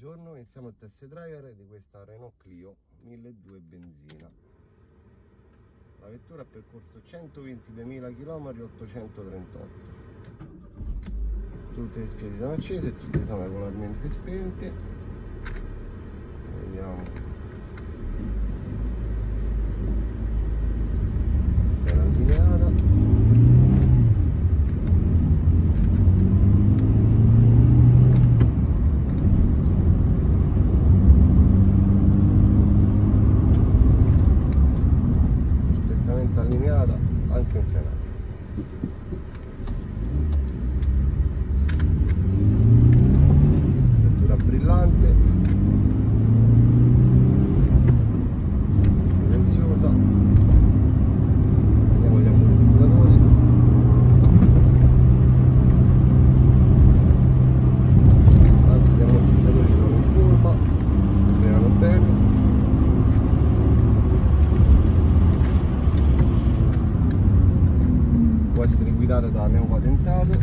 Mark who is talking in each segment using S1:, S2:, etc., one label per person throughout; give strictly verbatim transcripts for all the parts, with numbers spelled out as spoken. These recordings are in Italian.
S1: Buongiorno, iniziamo il test driver di questa Renault Clio milleduecento benzina. La vettura ha percorso centoventiduemila chilometri, ottocentotrentotto. Tutte le spie sono accese e tutte sono regolarmente spente. Vediamo. È allineata. Allineata anche in frenata. Vettura brillante, silenziosa. Vediamo gli ammortizzatori. Anche gli ammortizzatori sono in forma, frenano bene. Può essere guidata da neopatentato.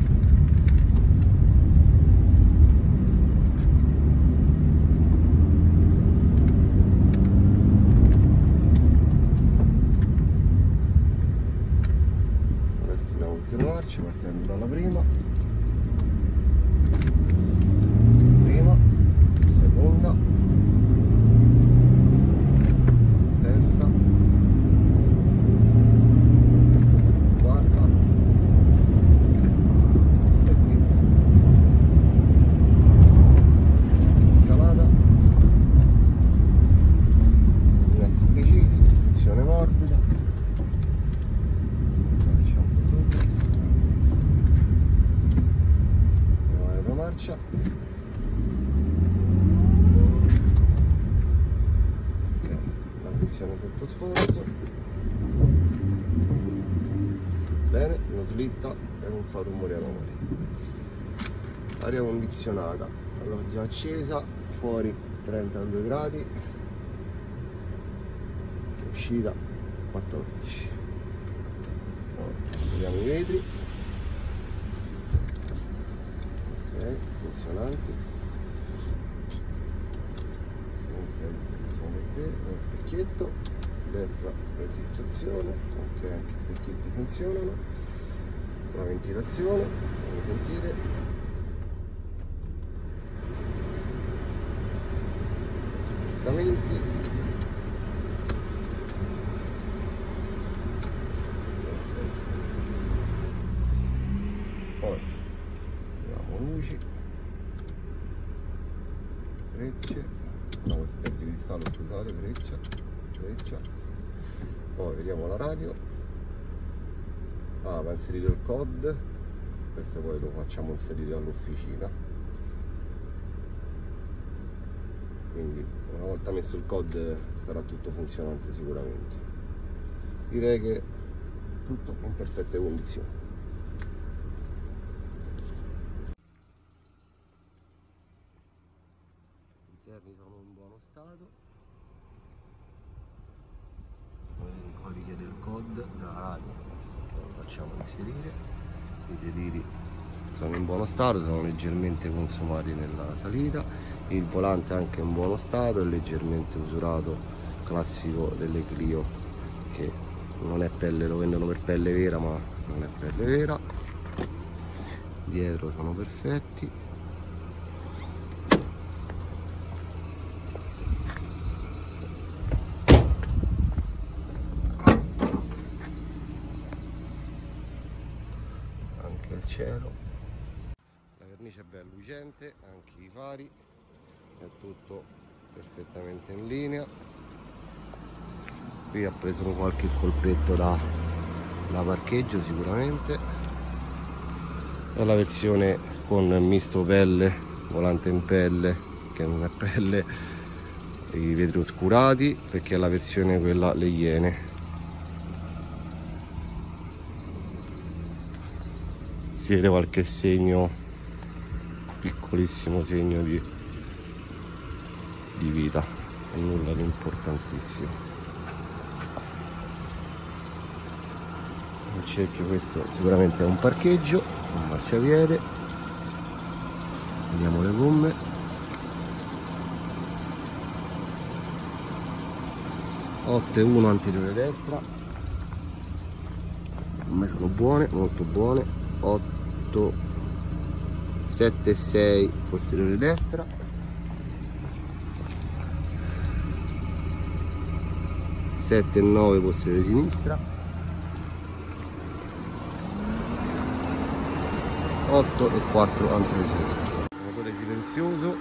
S1: Adesso dobbiamo continuarci partendo dalla prima, prima, seconda, terza, morbida. Facciamo tutto. Andiamo alla retromarcia. Ok, la frizione sotto sforzo. Bene, non slitta e non fa rumori anomali. Aria condizionata, allora già accesa, fuori trentadue gradi. Uscita quattordici. Vediamo i vetri. Ok, funzionanti. Sinistra registrazione del specchietto, destra registrazione. Ok, anche i specchietti funzionano. La ventilazione, come sentite. Spostamenti. Poi abbiamo luci, frecce, no, questo è di stallo, scusate, freccia, freccia. Poi vediamo la radio. Ah, va inserito il C O D, questo poi lo facciamo inserire all'officina, quindi una volta messo il C O D sarà tutto funzionante sicuramente. Direi che tutto in perfette condizioni. Gli interni sono in buono stato. Vedete qua richiede il C O D della radio, lo facciamo inserire. I sedili sono in buono stato, sono leggermente consumati nella salita. Il volante è anche in buono stato, è leggermente usurato, classico delle Clio, che non è pelle, lo vendono per pelle vera ma non è pelle vera. Dietro sono perfetti. Anche il cielo, la vernice è bella lucente, anche i fari, è tutto perfettamente in linea. Qui ha preso qualche colpetto da, da parcheggio sicuramente. È la versione con misto pelle, volante in pelle, che non è pelle, i vetri oscurati, perché è la versione quella le Iene. Si vede qualche segno, piccolissimo segno di, di vita, nulla di importantissimo. Il cerchio, questo sicuramente è un parcheggio, un marciapiede. Vediamo le gomme. otto e uno anteriore destra, a me sono buone, molto buone. Otto, sette e sei posteriore destra, sette e nove posteriore sinistra, otto e quattro anteriore sinistra. Motore silenzioso,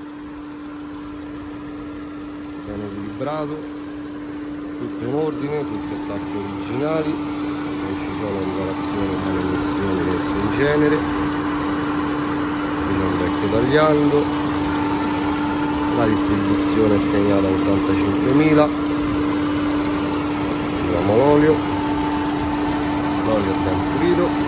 S1: ben equilibrato, tutto in ordine, tutti attacchi originali, non ci sono riparazioni o emissioni di nessun genere, qui non vecchio tagliando, la distribuzione è segnata a ottantacinquemila, tiriamo l'olio, l'olio è ben pulito.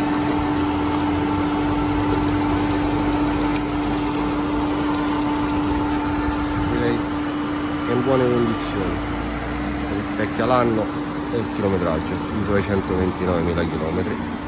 S1: È in buone condizioni, rispecchia l'anno e il chilometraggio di duecentoventinovemila chilometri.